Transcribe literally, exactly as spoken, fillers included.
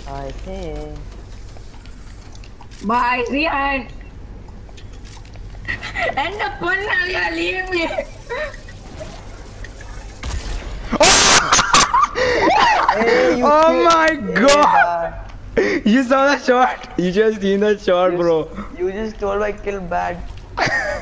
I think. Bye, Rian. End up one now, leave me. Hey, you Oh killed- my Hey, god! bad. You saw the shot. You just seen the shot, You, bro. you just stole my kill bad.